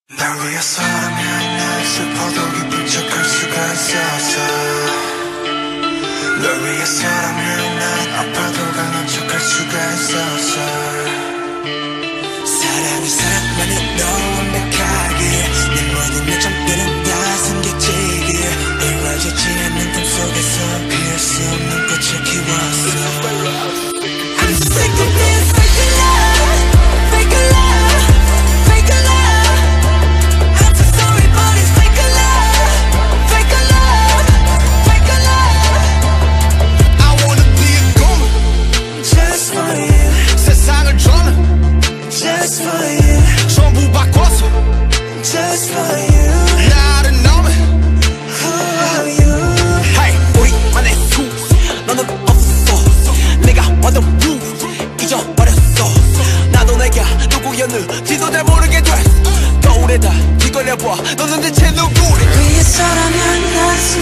날 위해서라면 난 슬퍼도 기쁜 척할 수가 있었어. 널 위해서라면 난 아파도 강한 척할 수가 있었어. 사랑을 사랑만이 너 완벽하게 내 모든 요점들은 다 숨겨지게 이루어지지 않는 꿈속에서 피할 수 없는 꽃을 키웠어. I'm sick of this fake love, fake love, fake love. I'm so sorry but it's fake love, fake love, fake love. I wanna be a goon just for you. 세상을 저는 just for you. 전부 바꿔서 just for you. 나를 너무 who are you? Hey, 우리만의 수 너는 없어. 내가 완전 루 잊어버렸어. 나도 내가 누구였는지도 잘 모르게 됐어. 거울에다 뒤걸려봐 너는 대체 누구래? 위해서라면 난